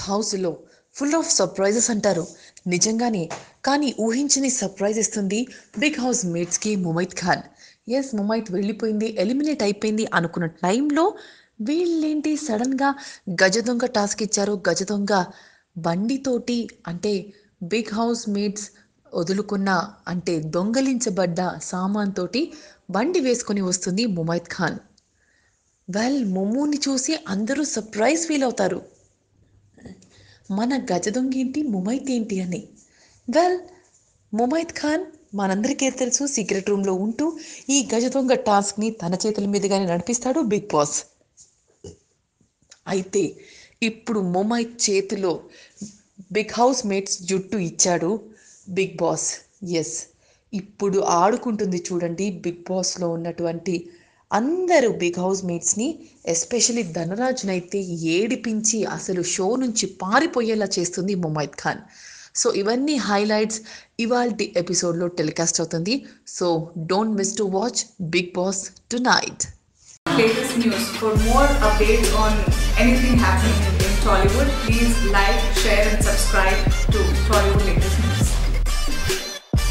హౌస్లో full of surprises అంటారు నిజంగానే. కానీ ఊహించని సర్ప్రైజ్ ఇస్తుంది బిగ్ హౌస్ మేట్స్కి ముమైత్ ఖాన్. ఎస్, ముమైత్ వెళ్ళిపోయింది, ఎలిమినేట్ అయిపోయింది అనుకున్న టైంలో వీళ్ళేంటి సడన్గా గజ దొంగ టాస్క్ ఇచ్చారు. గజ దొంగ బండితోటి, అంటే బిగ్ హౌస్ మేట్స్ వదులుకున్న, అంటే దొంగలించబడ్డ సామాన్ తోటి బండి వేసుకొని వస్తుంది ముమైత్ ఖాన్. వెల్, మొమ్ముని చూసి అందరూ సర్ప్రైజ్ ఫీల్ అవుతారు, మన గజ దొంగ ఏంటి, ముమైత్ ఏంటి అని. వెల్, ముమైత్ ఖాన్ మనందరికీ తెలుసు సీక్రెట్ రూమ్లో ఉంటూ ఈ గజ దొంగ టాస్క్ని తన చేతుల మీదుగానే నడిపిస్తాడు బిగ్ బాస్. అయితే ఇప్పుడు ముమైత్ చేతిలో బిగ్ హౌస్ మేట్స్ జుట్టు ఇచ్చాడు బిగ్ బాస్. ఎస్, ఇప్పుడు ఆడుకుంటుంది చూడండి బిగ్ బాస్లో ఉన్నటువంటి అందరూ బిగ్ హౌస్ మేట్స్ని. ఎస్పెషలీ ధనరాజ్నైతే ఏడిపించి అసలు షో నుంచి పారిపోయేలా చేస్తుంది ముమైత్ ఖాన్. సో ఇవన్నీ హైలైట్స్ ఇవాల్టి ఎపిసోడ్లో టెలికాస్ట్ అవుతుంది. So don't miss to watch Bigg Boss tonight. Latest news. For more updates on anything happening in Tollywood, please like, share and subscribe